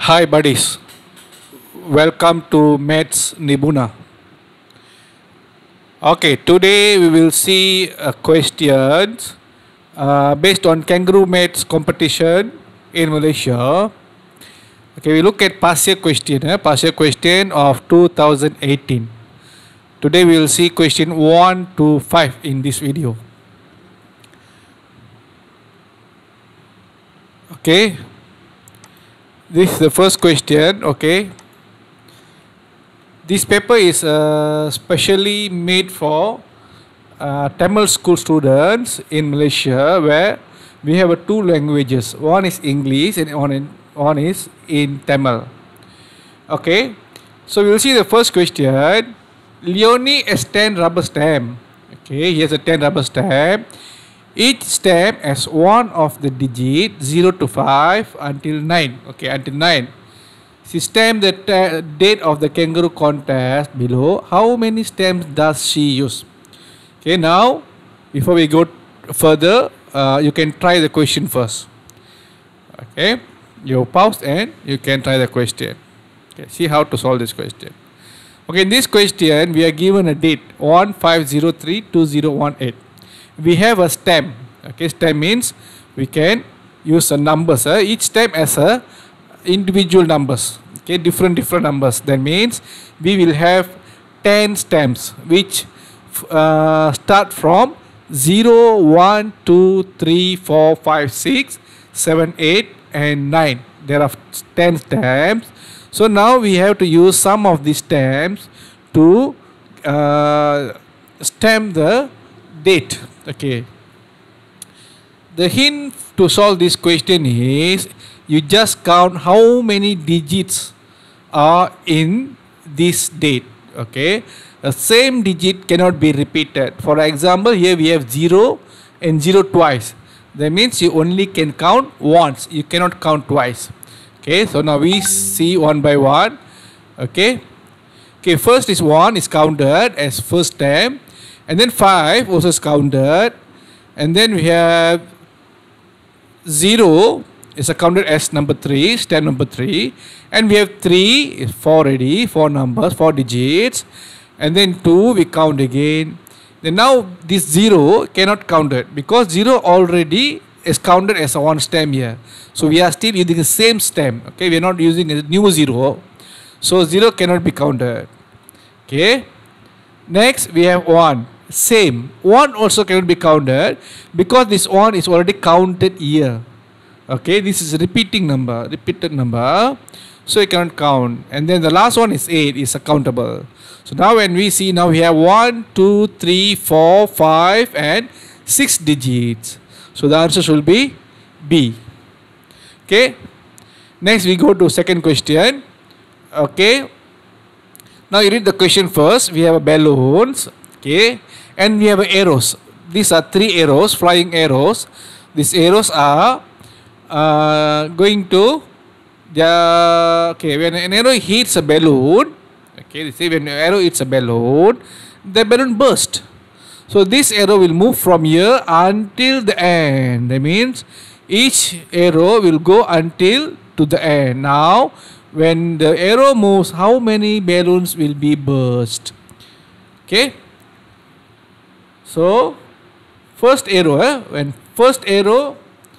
Hi buddies, welcome to Maths Nibuna. Okay, today we will see questions based on kangaroo maths competition in Malaysia. Okay, we look at past year question of 2018. Today we will see question 1 to 5 in this video. Okay, this is the first question. Okay, this paper is specially made for Tamil school students in Malaysia, where we have two languages. One is English and one is in Tamil. Okay, so we will see the first question. Leonie has 10 rubber stamp. Okay, he has a 10 rubber stamp. Each stamp has one of the digit 0 to 5 until 9. Okay, until 9. She stamped the date of the kangaroo contest below. How many stamps does she use? Okay, now before we go further, you can try the question first. Okay, you pause and you can try the question. Okay, see how to solve this question. Okay, in this question we are given a date 1503-2018. We have a stamp. Okay, stamp means we can use a numbers. Each stamp has a individual numbers. Okay, different numbers. That means we will have 10 stamps which start from 0, 1, 2, 3, 4, 5, 6, 7, 8 and 9. There are 10 stamps. So now we have to use some of these stamps to stamp the date. Okay, the hint to solve this question is you just count how many digits are in this date. Okay, the same digit cannot be repeated. For example, here we have 0 and 0 twice. That means you only can count once, you cannot count twice. Okay, so now we see one by one. Okay, first is 1 is counted as first stamp, and then 5 also is counted, and then we have 0 is counted as number 3, stamp number 3, and we have 3 is 4 already, 4 numbers, 4 digits, and then 2 we count again. Then now this 0 cannot count it because 0 already is counted as a one stamp here. So we are still using the same stamp. Okay, we are not using a new 0. So 0 cannot be counted. Okay. Next we have 1. Same. 1 also cannot be counted because this 1 is already counted here. Okay, this is a repeated number. So you cannot count. And then the last one is 8 is countable. So now when we see, now we have 1, 2, 3, 4, 5 and 6 digits. So the answer should be B. Okay. Next we go to second question. Okay. Now you read the question first. We have balloons. Okay. And we have arrows. These are 3 arrows, flying arrows. These arrows are going to the, okay, when an arrow hits a balloon, okay, they say when an arrow hits a balloon, the balloon bursts. So this arrow will move from here until the end. That means each arrow will go until to the end. Now when the arrow moves, how many balloons will be burst? Okay. So first arrow, when first arrow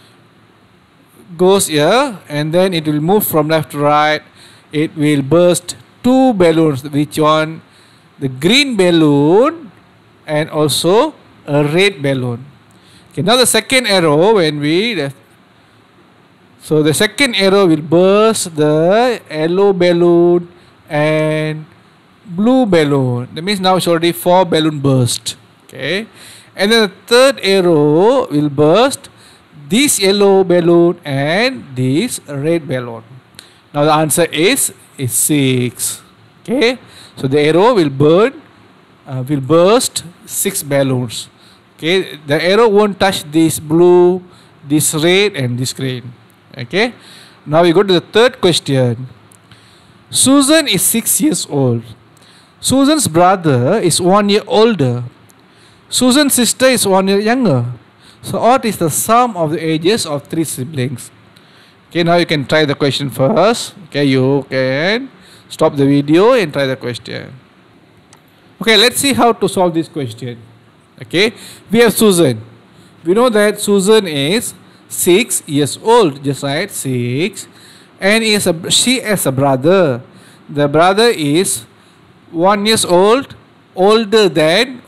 goes here and then it will move from left to right, it will burst 2 balloons. Which one? The green balloon and also a red balloon. Okay, now the second arrow, when we, so the second arrow will burst the yellow balloon and blue balloon. That means now it's already 4 balloon burst. Okay, and then the third arrow will burst this yellow balloon and this red balloon. Now the answer is 6. Okay, so the arrow will burst 6 balloons. Okay, the arrow won't touch this blue, this red and this green. Okay, now we go to the third question. Susan is 6 years old. Susan's brother is 1 year older. Susan's sister is 1 year younger. So what is the sum of the ages of 3 siblings? Okay, now you can try the question first. Okay, you can stop the video and try the question. Okay, let's see how to solve this question. Okay, we have Susan. We know that Susan is 6 years old. Just write 6. And she has a brother. The brother is 1 years old, older than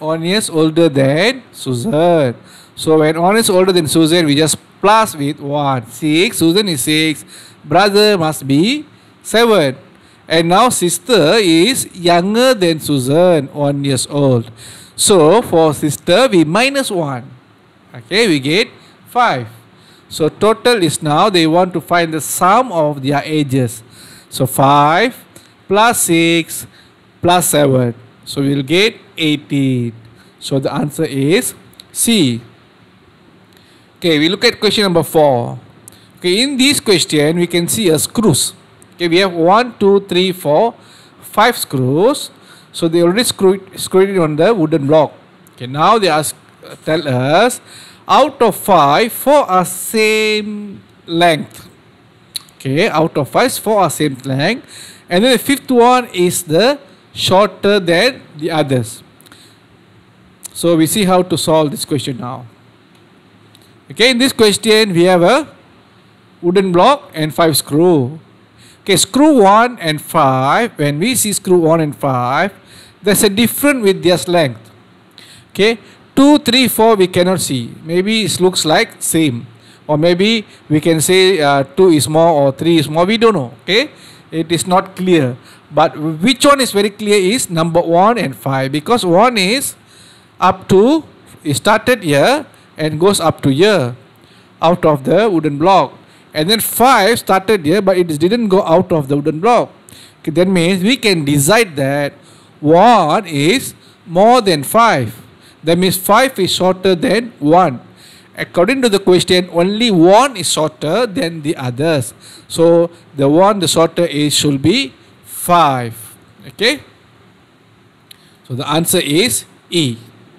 Susan. So when 1 is older than Susan, we just plus with 1. 6. Susan is 6. Brother must be 7. And now sister is younger than Susan, 1 years old. So for sister, we minus 1. Okay, we get 5. So total is now they want to find the sum of their ages. So 5 plus 6 plus 7. So we will get 18. So the answer is C. Okay, we look at question number 4. Okay, in this question, we can see a screws. Okay, we have 1, 2, 3, 4, 5 screws. So they already screwed it on the wooden block. Okay, now they tell us out of 5, 4 are same length. Okay, out of 5, 4 are same length. And then the fifth one is the shorter than the others. So we see how to solve this question now. Okay, in this question we have a wooden block and 5 screw. Okay, screw 1 and 5. When we see screw 1 and 5, there's a difference with their length. Okay, 2, 3, 4 we cannot see. Maybe it looks like same. Or maybe we can say 2 is more or 3 is more. We don't know. Okay, it is not clear. But which one is very clear is number 1 and 5. Because 1 is up to, it started here and goes up to here out of the wooden block. And then 5 started here, but it didn't go out of the wooden block. Okay, that means we can decide that 1 is more than 5. That means 5 is shorter than 1. According to the question, only 1 is shorter than the others. So the one the shorter is should be 5. Okay. So the answer is E.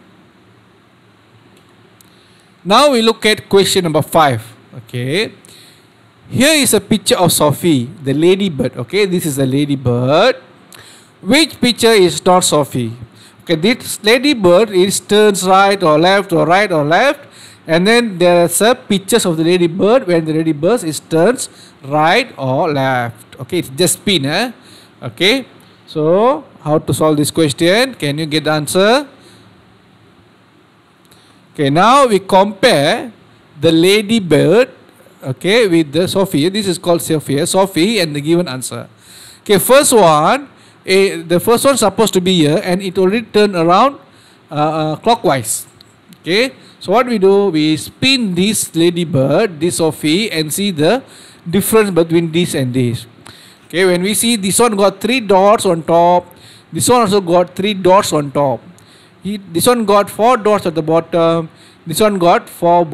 Now we look at question number 5. Okay. Here is a picture of Sophie, the ladybird. Okay, this is a ladybird. Which picture is not Sophie? Okay, this ladybird is turns right or left or right or left. And then there are some pictures of the ladybird when the ladybird is turns right or left. Okay, it's just spin. Okay, so how to solve this question? Can you get the answer? Okay, now we compare the ladybird, okay, with the Sophie. This is called Sophie and the given answer. Okay, first one, the first one supposed to be here and it already turned around clockwise. Okay, so what we do, we spin this ladybird, this Sophie, and see the difference between this and this. Okay, when we see this one got 3 dots on top, this one also got 3 dots on top. This one got 4 dots at the bottom, this one got 4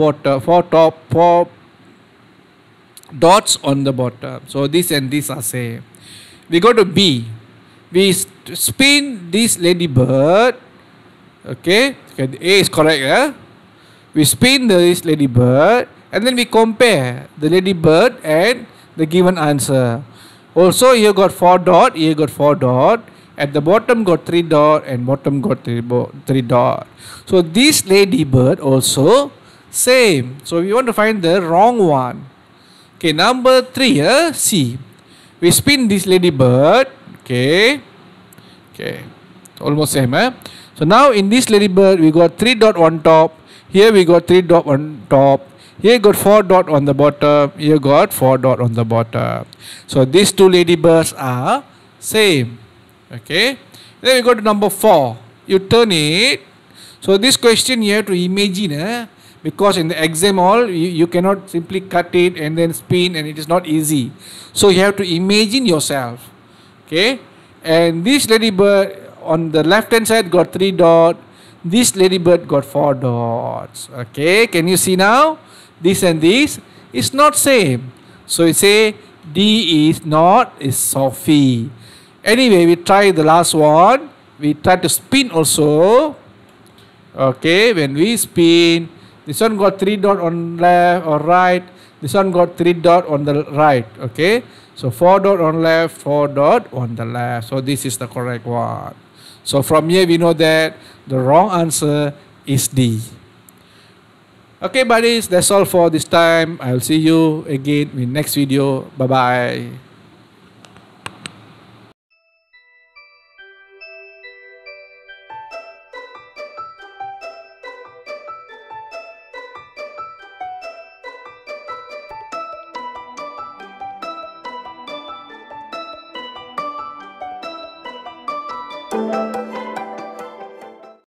dots on the bottom. So this and this are same. We go to B. We spin this ladybird. Okay, A is correct. We spin this ladybird and then we compare the ladybird and the given answer. Also here got 4 dot, here got 4 dot. At the bottom got 3 dot and bottom got 3 dot. So this ladybird also same. So we want to find the wrong one. Okay, number 3, C. We spin this ladybird. Okay, almost same. So now in this ladybird we got 3 dot on top. Here we got 3 dot on top. Here got 4 dot on the bottom. Here got 4 dot on the bottom. So these 2 ladybirds are same. Okay. Then we go to number 4. You turn it. So this question you have to imagine. Because in the exam you cannot simply cut it and then spin, and it is not easy. So you have to imagine yourself. Okay. And this ladybird on the left hand side got 3 dots. This ladybird got 4 dots. Okay. Can you see now? This and this is not same. So you say D is not is Sophie. Anyway, we try the last one. We try to spin also. Okay, when we spin, this one got 3 dot on left or right. This one got 3 dot on the right. Okay, so 4 dot on left, 4 dot on the left. So this is the correct one. So from here we know that the wrong answer is D. Okay buddies, that's all for this time. I'll see you again in next video. Bye bye.